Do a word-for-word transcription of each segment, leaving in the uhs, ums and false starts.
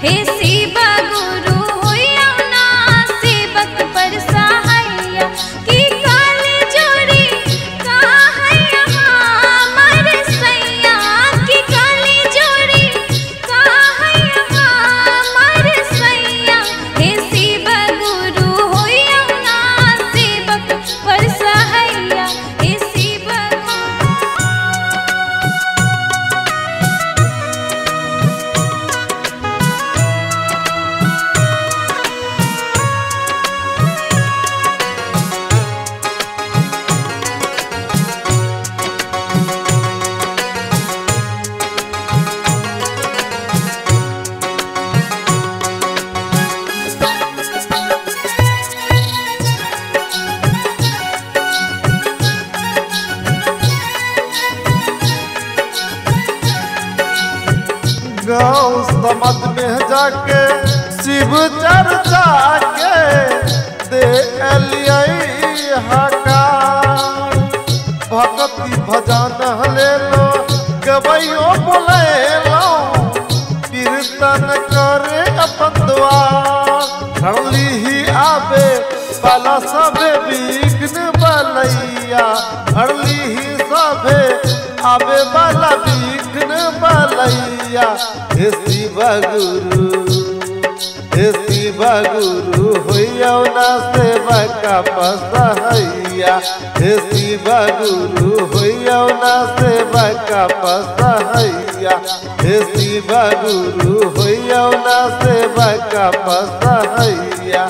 हे शिव गुरु होइया ना सेवक पर सहाइया की काली जोड़ी कहैया हमर सैया की काली जोड़ी कहैया हमर सैया हे शिव गुरु होइया ना सेवक पर सहाइया हे शिव गाँव समाज में जाके शिव चर्चा के दे एलियै हकार भक्ति भजन ले लो गवैयो बोले लो कीर्तन करे अपन द्वार हरली ही आवे बाला सबे विघ्न बलैया हरली ही सबे आवे बाला विघ्न बलैया हे शिव गुरु हे शिव गुरु होइया ना सेवक पसहैया हे शिव गुरु होइया ना सेवक पसहैया हे शिव गुरु होइया ना सेवक पसहैया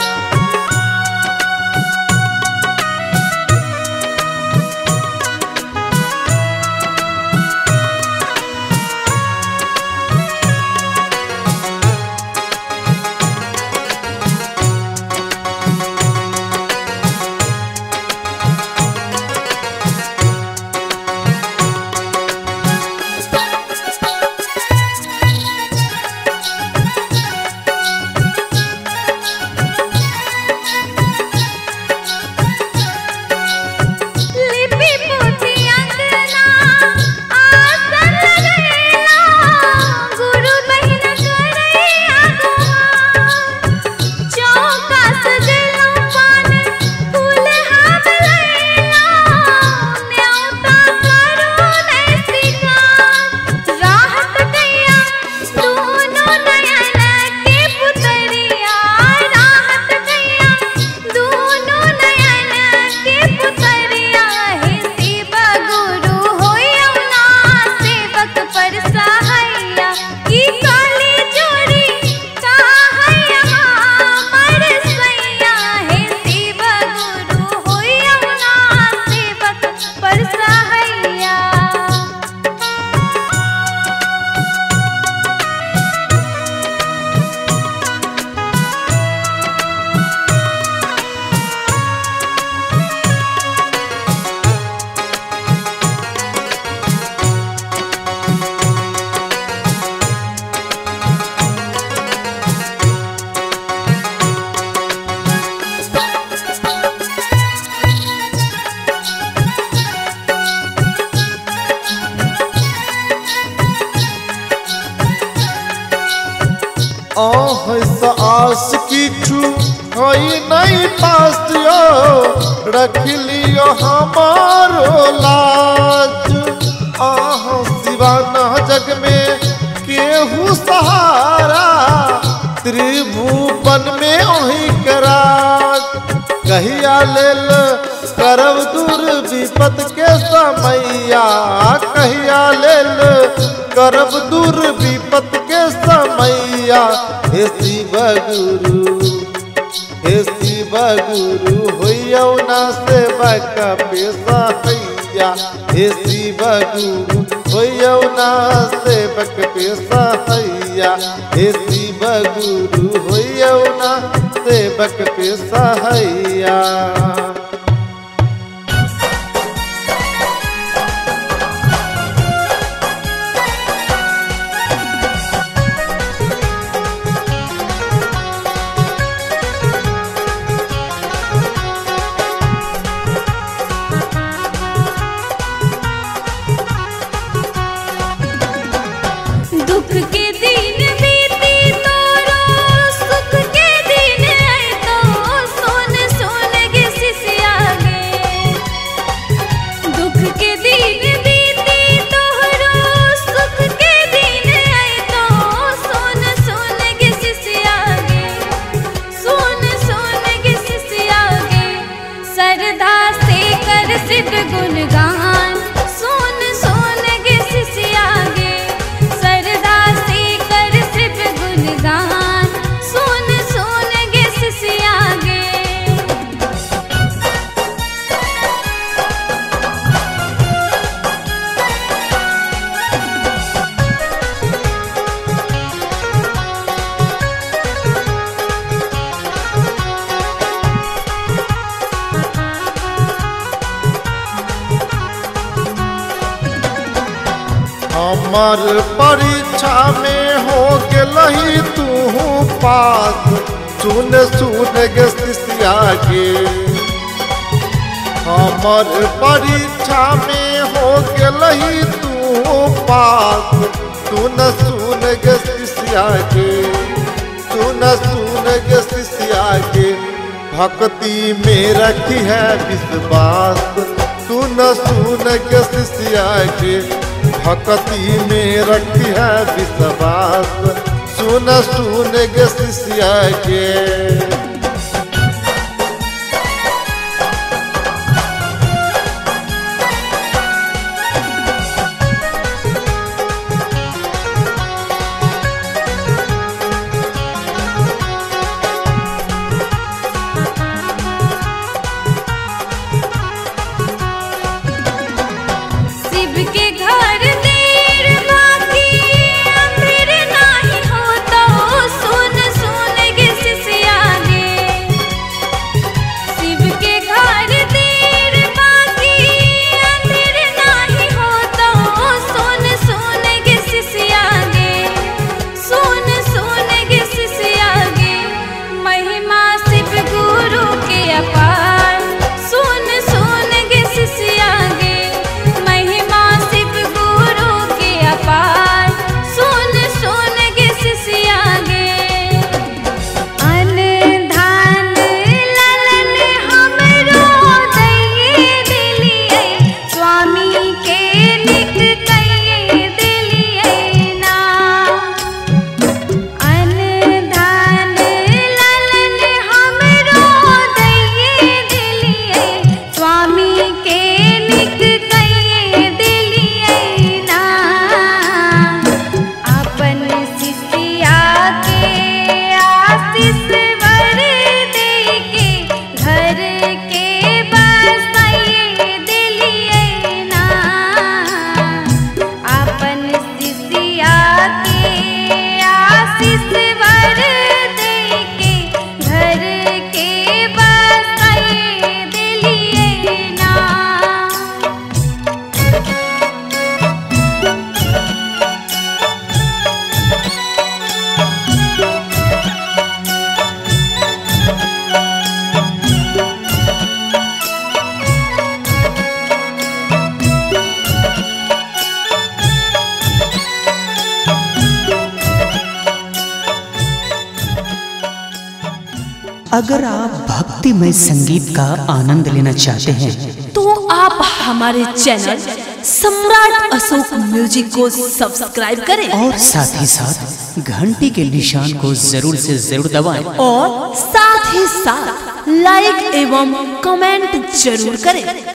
आस किछु होई नहीं पास रख लियो हमारो लाज आह सिवाना जग में केहू सहारा त्रिभुवन में ओही कराज कहिया लेल करब दूर विपत के समैया कहिया लेल करब दूर विपत के समैया हे शिव गुरु हे शिव गुरु होइया ना सेवक पेशा हैया हे शिव गुरु होइया ना सेवक पेशा हैया हे शिव गुरु होइया ना सेवक पेशा हैया। दुख के दिन बीती तोरो हमर परीक्षा में हो गेलही तू पास, सुन सुन गे शिष्या गे। हमर परीक्षा में हो गेलही तू पास, सुन सुन गे शिष्या गे, सुन सुन गे शिष्या गे। भक्ति में रखी है विश्वास, सुन सुन गे शिष्या गे। भक्ति में रखी है विश्वास, सुन सुन गे शिष्या गे। अगर आप भक्तिमय संगीत का आनंद लेना चाहते हैं तो आप हमारे चैनल सम्राट अशोक म्यूजिक को सब्सक्राइब करें और साथ ही साथ घंटी के निशान को जरूर से जरूर दबाएं और साथ ही साथ लाइक एवं कमेंट जरूर करें।